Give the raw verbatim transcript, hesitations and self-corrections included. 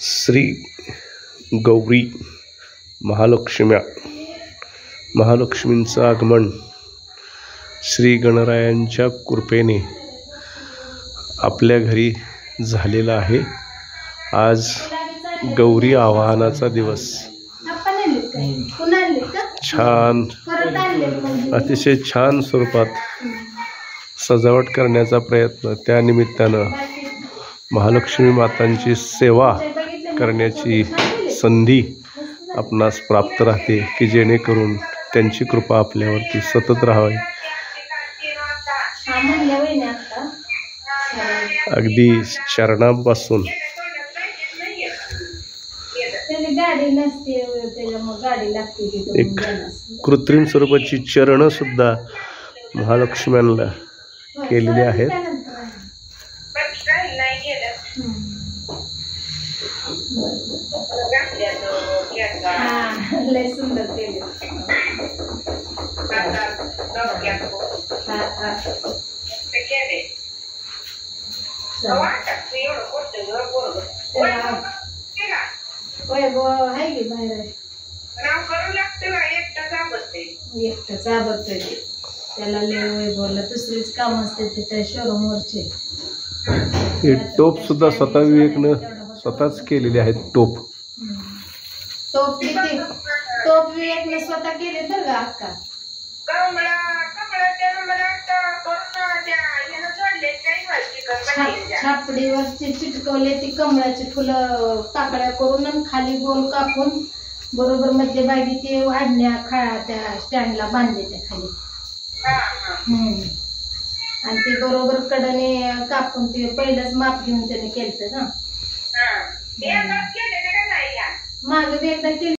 श्री गौरी महालक्ष्म्या महालक्ष्मींचं आगमन श्री गणरायांच्या कृपेने आपल्या घरी झालेलं आहे। आज गौरी आवाहनाचा दिवस छान अतिशय छान स्वरूपात सजावट करण्याचा प्रयत्न, त्या निमित्तानं महालक्ष्मी मातांची सेवा करण्याची संधी आपणास प्राप्त राहते की जेणेकरून त्यांची कृपा आपल्यावरती सतत राहावी। अगदी चरणापासून एक कृत्रिम स्वरूपाची चरण सुद्धा महालक्ष्म्यांना केलेली आहेत। हे टोप सुद्धा स्वतः विवेकनं स्वतःच केलेले आहेत। टोप टोप किती टोप विवेकने स्वतः केले तर का अक्का छापडीवरची चिटकवले ती कमळाची फुलं काकड्या करून आणि खाली गोल कापून बरोबर मध्य भागी ते वाढण्या खाळा त्या स्टँडला बांधले त्या खाली। हम्म आणि ते बरोबर कडने कापून ते पहिलंच माप घेऊन त्याने केलं ना। मागे बी एकदा केलं।